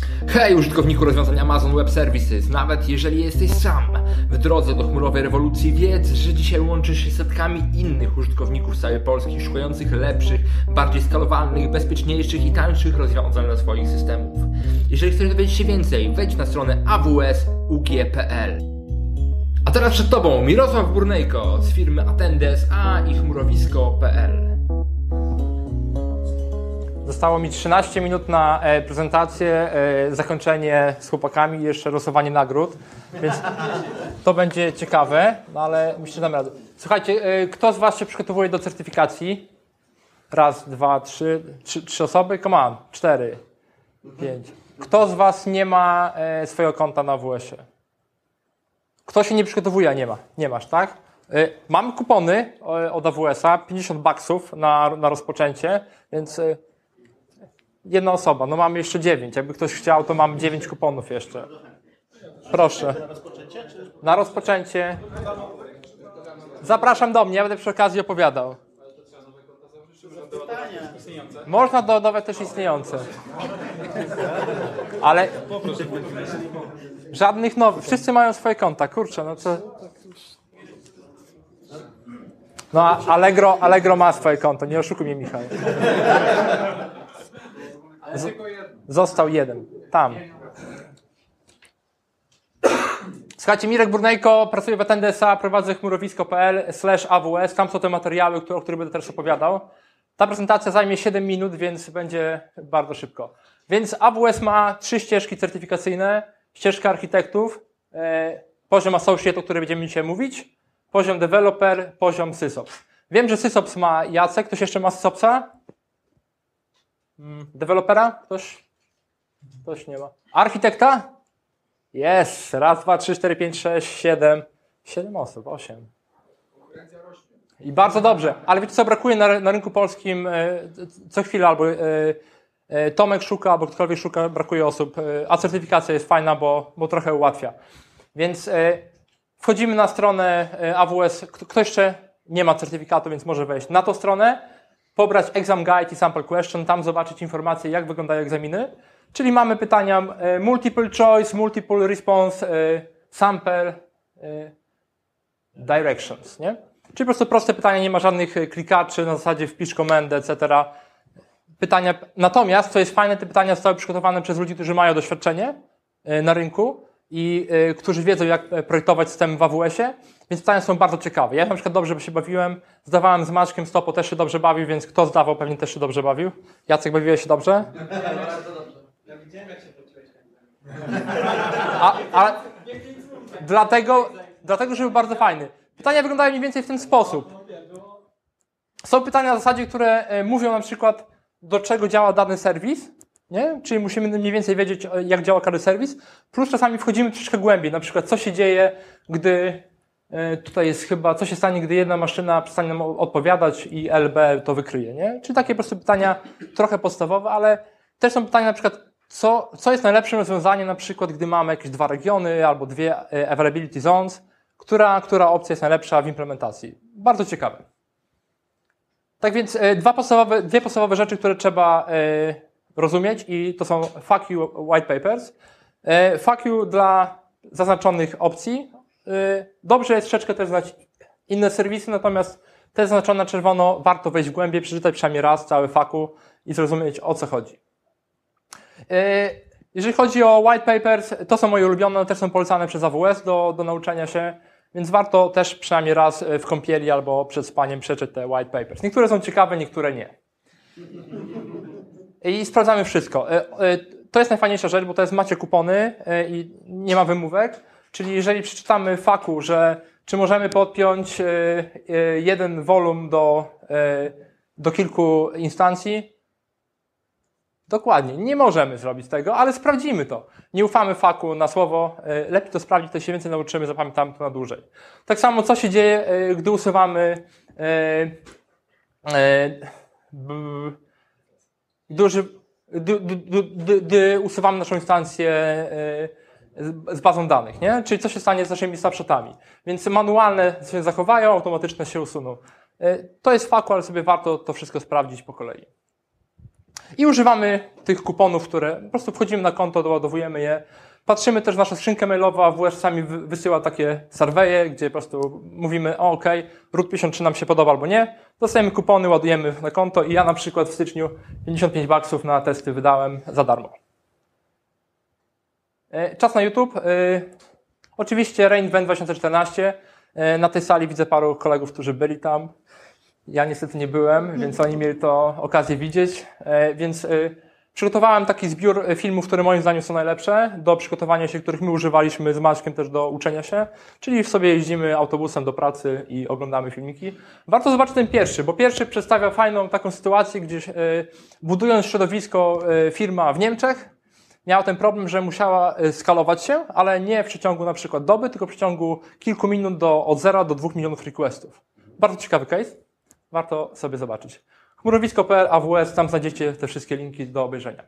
Hej użytkowniku rozwiązań Amazon Web Services, nawet jeżeli jesteś sam w drodze do chmurowej rewolucji, wiedz, że dzisiaj łączysz się z setkami innych użytkowników z całej Polski szukających lepszych, bardziej skalowalnych, bezpieczniejszych i tańszych rozwiązań dla swoich systemów. Jeżeli chcesz dowiedzieć się więcej, wejdź na stronę awsug.pl. A teraz przed Tobą Mirosław Burnejko z firmy Attende.sa i chmurowisko.pl. Zostało mi 13 minut na prezentację, zakończenie z chłopakami i jeszcze losowanie nagród, więc to będzie ciekawe, no ale myślę, że dam radę. Słuchajcie, kto z Was się przygotowuje do certyfikacji? Raz, dwa, trzy osoby? Come on, 4, 5. Kto z Was nie ma swojego konta na AWS-ie? Kto się nie przygotowuje, a nie ma? Nie masz, tak? Mam kupony od AWS-a, 50 baksów na rozpoczęcie, więc jedna osoba, no mamy jeszcze 9. Jakby ktoś chciał, to mam 9 kuponów jeszcze. Proszę. Na rozpoczęcie? Na rozpoczęcie. Zapraszam do mnie, ja będę przy okazji opowiadał. Można dodawać też istniejące. Ale żadnych nowych. Wszyscy mają swoje konta, kurczę, no to... No Allegro ma swoje konto, nie oszukuj mnie, Michał. Został jeden. Tam. Słuchajcie, Mirek Burnejko, pracuję w Attende.sa, prowadzę chmurowisko.pl/AWS. Tam są te materiały, o których będę teraz opowiadał. Ta prezentacja zajmie 7 minut, więc będzie bardzo szybko. Więc AWS ma 3 ścieżki certyfikacyjne. Ścieżka architektów, poziom associate, o którym będziemy dzisiaj mówić, poziom developer, poziom sysops. Wiem, że sysops ma Jacek. Ktoś jeszcze ma sysopsa? Dewelopera? Ktoś nie ma. Architekta? Jest. Raz, dwa, 3, 4, 5, 6, 7. 7 osób, 8. I bardzo dobrze. Ale wiecie co, brakuje na rynku polskim co chwilę albo Tomek szuka, albo ktokolwiek szuka, brakuje osób. A certyfikacja jest fajna, bo trochę ułatwia. Więc wchodzimy na stronę AWS. Kto jeszcze nie ma certyfikatu, więc może wejść na tą stronę, pobrać exam guide i sample question, tam zobaczyć informacje, jak wyglądają egzaminy. Czyli mamy pytania multiple choice, multiple response, sample, directions, nie? Czyli po prostu proste pytania, nie ma żadnych klikaczy, na zasadzie wpisz komendę, etc. Pytania. Natomiast, co jest fajne, te pytania zostały przygotowane przez ludzi, którzy mają doświadczenie na rynku i którzy wiedzą, jak projektować system w AWS-ie, więc pytania są bardzo ciekawe. Ja na przykład dobrze się bawiłem, zdawałem z Maćkiem Stopo, też się dobrze bawił, więc kto zdawał, pewnie też się dobrze bawił. Jacek, bawiłeś się dobrze? Bardzo dobrze. Ja widziałem, jak się poczułeś. A dlatego, że był bardzo fajny. Pytania wyglądają mniej więcej w ten sposób. Są pytania na zasadzie, które mówią na przykład, do czego działa dany serwis, nie? Czyli musimy mniej więcej wiedzieć, jak działa każdy serwis, plus czasami wchodzimy troszkę głębiej, na przykład co się dzieje, gdy, tutaj jest chyba, co się stanie, gdy jedna maszyna przestanie nam odpowiadać i LB to wykryje, nie? Czyli takie po prostu pytania trochę podstawowe, ale też są pytania na przykład, co jest najlepszym rozwiązaniem, na przykład gdy mamy jakieś 2 regiony albo 2 availability zones, która opcja jest najlepsza w implementacji. Bardzo ciekawe. Tak więc dwie podstawowe rzeczy, które trzeba rozumieć i to są fuck you white papers. Fuck you dla zaznaczonych opcji. Dobrze jest troszeczkę też znać inne serwisy, natomiast te zaznaczone na czerwono warto wejść w głębiej, przeczytać przynajmniej raz cały fuck i zrozumieć, o co chodzi. Jeżeli chodzi o white papers, to są moje ulubione, one też są polecane przez AWS do nauczenia się, więc warto też przynajmniej raz w kąpieli albo przed spaniem przeczytać te white papers. Niektóre są ciekawe, niektóre nie. I sprawdzamy wszystko. To jest najfajniejsza rzecz, bo to jest, macie kupony i nie ma wymówek, czyli jeżeli przeczytamy faku, że czy możemy podpiąć jeden wolum do kilku instancji, dokładnie, nie możemy zrobić tego, ale sprawdzimy to. Nie ufamy faku na słowo, lepiej to sprawdzić, to się więcej nauczymy, zapamiętamy to na dłużej. Tak samo, co się dzieje, gdy usuwamy gdy usuwamy naszą instancję z bazą danych, nie? Czyli co się stanie z naszymi snapshotami. Więc manualne się zachowają, automatyczne się usuną. To jest faku, ale sobie warto to wszystko sprawdzić po kolei. I używamy tych kuponów, które po prostu wchodzimy na konto, doładowujemy je. Patrzymy też w naszą skrzynkę mailową, AWS czasami wysyła takie surveje, gdzie po prostu mówimy, OK, Route 53 nam się podoba albo nie. Dostajemy kupony, ładujemy na konto i ja na przykład w styczniu 55 baksów na testy wydałem za darmo. Czas na YouTube. Oczywiście reInvent 2014. Na tej sali widzę paru kolegów, którzy byli tam. Ja niestety nie byłem, więc oni mieli to okazję widzieć. Więc przygotowałem taki zbiór filmów, które moim zdaniem są najlepsze do przygotowania się, których my używaliśmy z Maćkiem też do uczenia się. Czyli sobie jeździmy autobusem do pracy i oglądamy filmiki. Warto zobaczyć ten pierwszy, bo pierwszy przedstawia fajną taką sytuację, gdzie budując środowisko firma w Niemczech, miała ten problem, że musiała skalować się, ale nie w przeciągu na przykład doby, tylko w przeciągu kilku minut od 0 do 2 milionów requestów. Bardzo ciekawy case. Warto sobie zobaczyć. Chmurowisko.pl, AWS, tam znajdziecie te wszystkie linki do obejrzenia.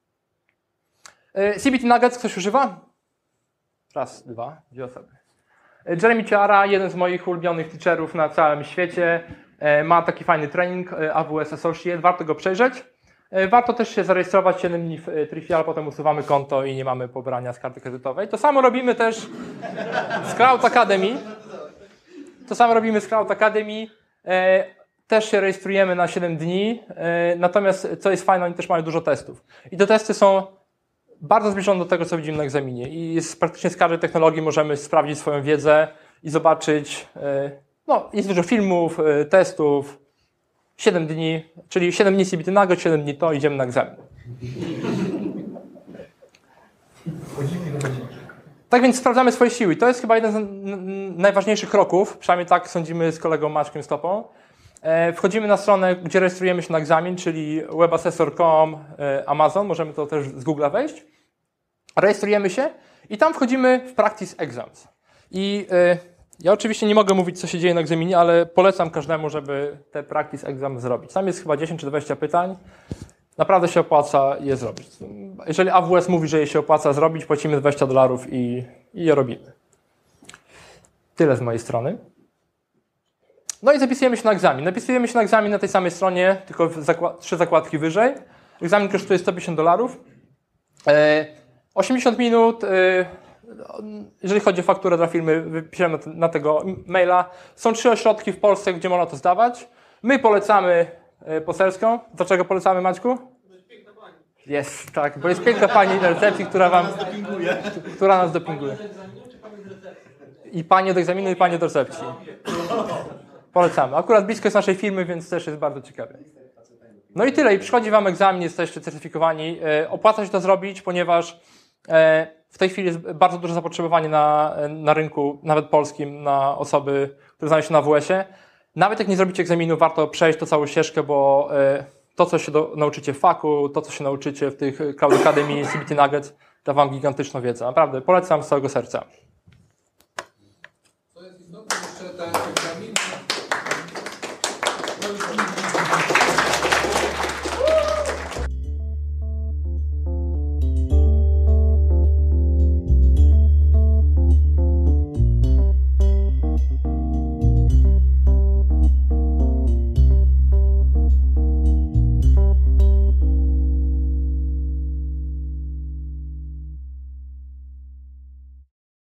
CBT Nuggets ktoś używa? Raz, dwa, dwie osoby. Jeremy Ciara, jeden z moich ulubionych teacherów na całym świecie, ma taki fajny trening AWS Associate, warto go przejrzeć. Warto też się zarejestrować 7 dni w Trifial, potem usuwamy konto i nie mamy pobrania z karty kredytowej. To samo robimy też z Cloud Academy. Też się rejestrujemy na 7 dni, natomiast co jest fajne, oni też mają dużo testów. I te testy są bardzo zbliżone do tego, co widzimy na egzaminie. I praktycznie z każdej technologii możemy sprawdzić swoją wiedzę i zobaczyć, jest dużo filmów, testów, 7 dni, czyli 7 dni CBT Nuggets, 7 dni to, idziemy na egzamin. Tak więc sprawdzamy swoje siły. To jest chyba jeden z najważniejszych kroków, przynajmniej tak sądzimy z kolegą Maćkiem Stopą. Wchodzimy na stronę, gdzie rejestrujemy się na egzamin, czyli webassessor.com, Amazon, możemy to też z Google'a wejść. Rejestrujemy się i tam wchodzimy w Practice Exams. I ja oczywiście nie mogę mówić, co się dzieje na egzaminie, ale polecam każdemu, żeby te Practice Exam zrobić. Tam jest chyba 10 czy 20 pytań. Naprawdę się opłaca je zrobić. Jeżeli AWS mówi, że je się opłaca zrobić, płacimy $20 i je robimy. Tyle z mojej strony. No i zapisujemy się na egzamin. Napisujemy się na egzamin na tej samej stronie, tylko 3 zakładki wyżej. Egzamin kosztuje $150. 80 minut. Jeżeli chodzi o fakturę dla firmy, wypiszemy na tego maila. Są 3 ośrodki w Polsce, gdzie można to zdawać. My polecamy poselską. Dlaczego polecamy, Maćku? Jest, tak, bo jest piękna pani na recepcji, która nas dopinguje. I pani od egzaminu, i pani od recepcji. Polecamy. Akurat blisko jest naszej firmy, więc też jest bardzo ciekawe. No i tyle. I przychodzi wam egzamin, jesteście certyfikowani. Opłaca się to zrobić, ponieważ w tej chwili jest bardzo duże zapotrzebowanie na rynku, nawet polskim, na osoby, które znają się na AWS-ie. Nawet jak nie zrobicie egzaminu, warto przejść to całą ścieżkę, bo to, co się nauczycie w faku, to, co się nauczycie w tych Cloud Academy, CBT Nuggets, da wam gigantyczną wiedzę. Naprawdę, polecam z całego serca.